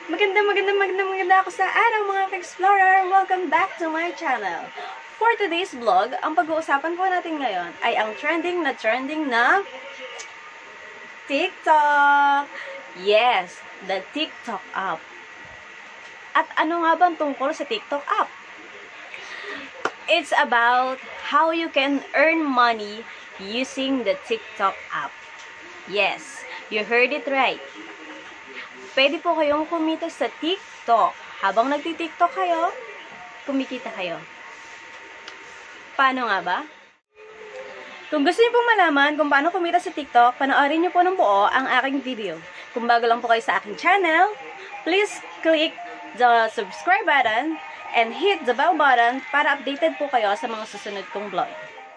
Maganda ako sa araw mga ka-explorer! Welcome back to my channel! For today's vlog, ang pag-uusapan po natin ngayon ay ang trending na TikTok! Yes, the TikTok app. At ano nga bang tungkol sa TikTok app? It's about how you can earn money using the TikTok app. Yes, you heard it right. Pwede po kayong kumita sa TikTok. Habang nagti-TikTok kayo, kumikita kayo. Paano nga ba? Kung gusto niyo pong malaman kung paano kumita sa TikTok, panoorin niyo po ng buo ang aking video. Kung bago lang po kayo sa aking channel, please click the subscribe button and hit the bell button para updated po kayo sa mga susunod kong vlog.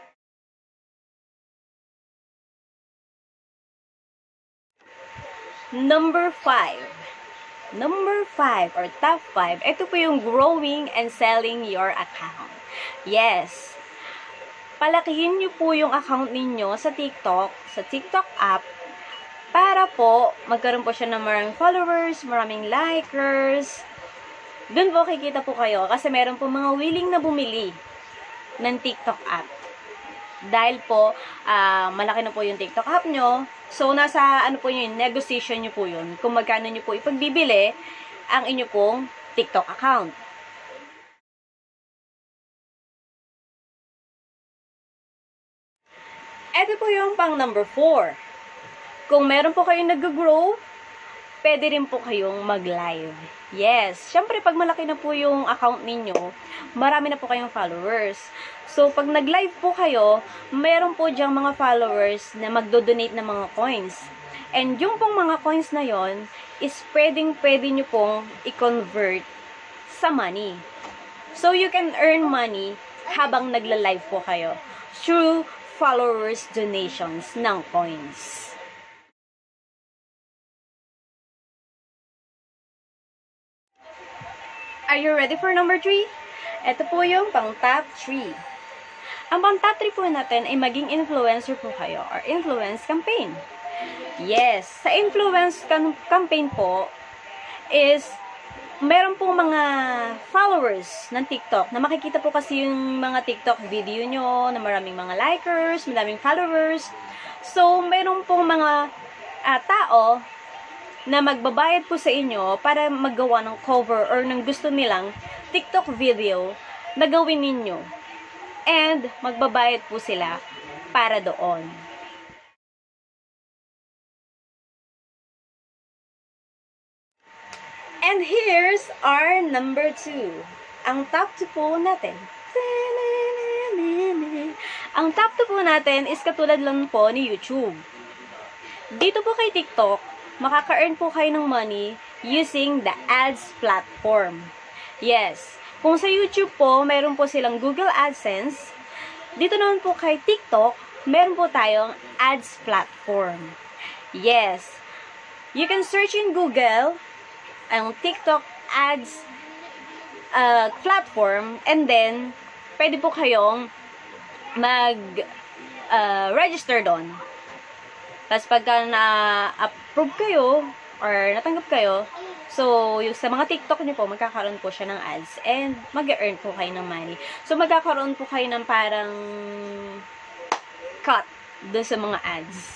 Number 5 or top 5, ito po yung growing and selling your account. Yes, palakihin nyo po yung account ninyo sa TikTok app, para po magkaroon po siya ng maraming followers, maraming likers. Doon po kikita po kayo kasi meron po mga willing na bumili ng TikTok app. Dahil po, malaki na po yung TikTok app nyo. So, nasa, po yun, negotiation nyo po yun. Kung magkano nyo po ipagbibili ang inyo pong TikTok account. Ito po yung pang number 4. Kung meron po kayong nag-grow, pwede rin po kayong mag-live. Yes, syempre pag malaki na po yung account ninyo, marami na po kayong followers. So, pag nag-live po kayo, meron po diyang mga followers na magdo-donate ng mga coins. And yung pong mga coins na yon is pwede nyo pong i-convert sa money. So, you can earn money habang nagla-live po kayo through followers donations ng coins. Are you ready for number 3? Ito po yung pang top 3. Ang pang top 3 po natin ay maging influencer po kayo or influence campaign. Yes, sa influence campaign po is meron po mga followers ng TikTok na makikita po kasi yung mga TikTok video nyo na maraming mga likers, maraming followers. So, meron pong mga tao na magbabayad po sa inyo para maggawa ng cover or ng gusto nilang TikTok video na gawin ninyo. And magbabayad po sila para doon. And here's our number 2. Ang top 2 po natin. Ang top 2 po natin is katulad lang po ni YouTube. Dito po kay TikTok, makaka-earn po kayo ng money using the ads platform. Yes, kung sa YouTube po, meron po silang Google AdSense. Dito naman po kay TikTok, meron po tayong ads platform. Yes, you can search in Google ang TikTok ads platform, and then pwede po kayong mag-register doon. Tapos pagka na-approve kayo or natanggap kayo, so yung sa mga TikTok niyo po, magkakaroon po siya ng ads and mag-earn po kayo ng money. So magkakaroon po kayo ng parang cut doon sa mga ads.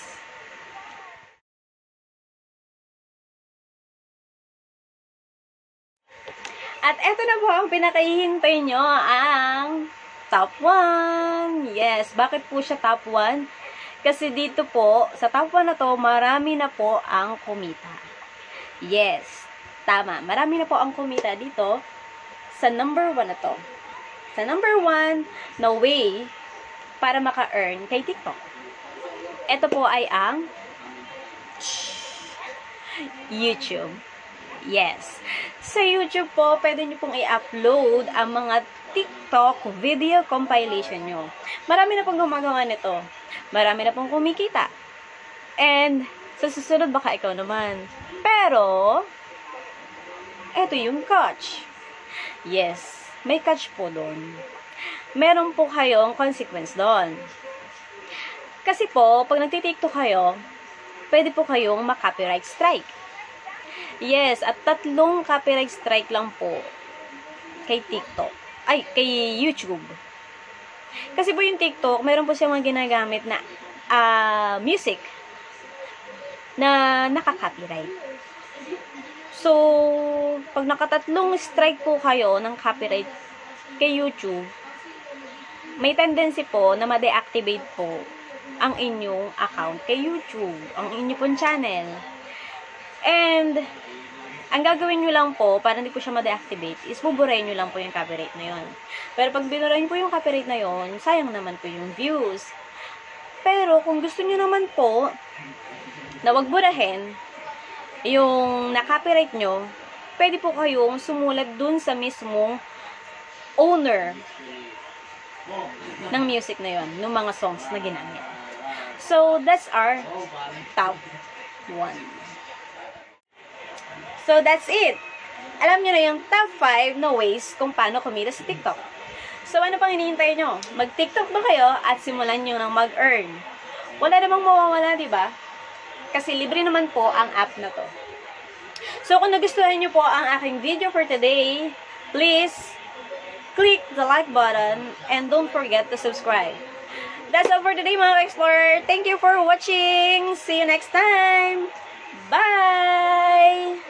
At eto na po ang pinakahihintay nyo, ang top 1. Yes, bakit po siya top 1? Kasi dito po, sa top 1 na to, marami na po ang kumita. Yes, tama. Marami na po ang kumita dito sa number 1 na to. Sa number 1 na way para maka-earn kay TikTok. Ito po ay ang YouTube. Yes. Sa YouTube po, pwede nyo pong i-upload ang mga TikTok video compilation nyo. Marami na pong gumagawa nito. Marami na pong kumikita. And, sa susunod baka ikaw naman. Pero, eto yung catch. Yes, may catch po doon. Meron po kayong consequence doon. Kasi po, pag nagtitiktok kayo, pwede po kayong ma-copyright strike. Yes, at 3 copyright strike lang po kay TikTok. Ay, kay YouTube. Kasi po yung TikTok, meron po siya mga ginagamit na music na naka-copyright. So, pag nakatatlong strike po kayo ng copyright kay YouTube, may tendency po na ma-deactivate po ang inyong account kay YouTube, ang inyong pong channel. And, ang gagawin nyo lang po, para hindi po siya ma-deactivate, is buburahin nyo lang po yung copyright na yon. Pero pag binurahin po yung copyright na yon, sayang naman po yung views. Pero, kung gusto nyo naman po, na wag burahin, yung na-copyright nyo, pwede po kayong sumulat dun sa mismong owner ng music na yon, ng mga songs na ginamit. So, that's our top 1. So, that's it. Alam nyo na yung top 5 na ways kung paano kumita sa TikTok. So, ano pang hinihintay nyo? Mag-TikTok ba kayo at simulan nyo ng mag-earn? Wala namang mawawala, diba? Kasi libre naman po ang app na to. So, kung nagustuhan nyo po ang aking video for today, please click the like button and don't forget to subscribe. That's all for today, mga Explorer. Thank you for watching. See you next time. Bye!